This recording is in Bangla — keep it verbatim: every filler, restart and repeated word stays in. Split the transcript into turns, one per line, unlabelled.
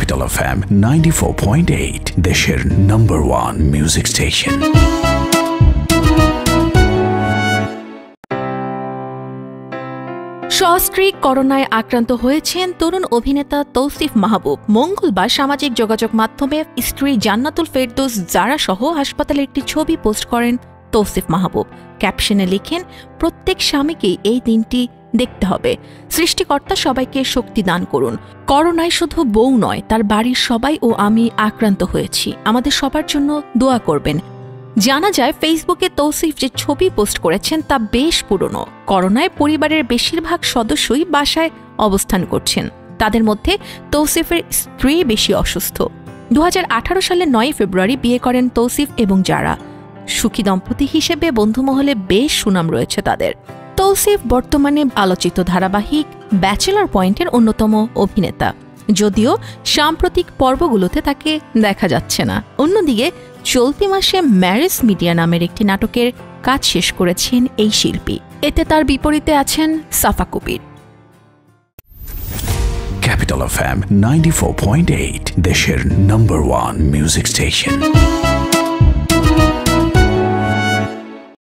Capital F M ninety-four point eight, দেশের number one music station.
সস্ত্রীক করোনায় আক্রান্ত হয়েছেন তরুণ অভিনেতা তৌসিফ মাহবুব। মঙ্গলবার সামাজিক যোগাযোগ মাধ্যমে স্ত্রী জান্নাতুল ফেরদৌস জারা সহ হাসপাতালে একটি ছবি পোস্ট করেন তৌসিফ মাহবুব। ক্যাপশনে লিখেন, প্রত্যেক স্বামীকেই এই দিনটি দেখতে হবে। সৃষ্টিকর্তা সবাইকে শক্তি দান করুন। করোনায় শুধু বউ নয়, তার বাড়ির সবাই ও আমি আক্রান্ত হয়েছি। আমাদের সবার জন্য দোয়া করবেন। জানা যায়, ফেসবুকে তৌসিফ যে ছবি পোস্ট করেছেন তা বেশ পুরনো। করোনায় পরিবারের বেশিরভাগ সদস্যই বাসায় অবস্থান করছেন। তাদের মধ্যে তৌসিফের স্ত্রী বেশি অসুস্থ। দু হাজার আঠারো সালের নয় ফেব্রুয়ারি বিয়ে করেন তৌসিফ এবং জারা। সুখী দম্পতি হিসেবে বন্ধুমহলে বেশ সুনাম রয়েছে তাদের। তৌসিফ বর্তমানে আলোচিত ধারাবাহিক ব্যাচেলর পয়েন্টের অন্যতম অভিনেতা, যদিও সাম্প্রতিক পর্বগুলোতে তাকে দেখা যাচ্ছে না। অন্যদিকে চলতি মাসে ম্যারেজ মিডিয়া নামের একটি নাটকের কাজ শেষ করেছেন এই শিল্পী। এতে তার বিপরীতে আছেন সাফা কবির।
Capital F M ninety-four point eight, দেশের number one music station.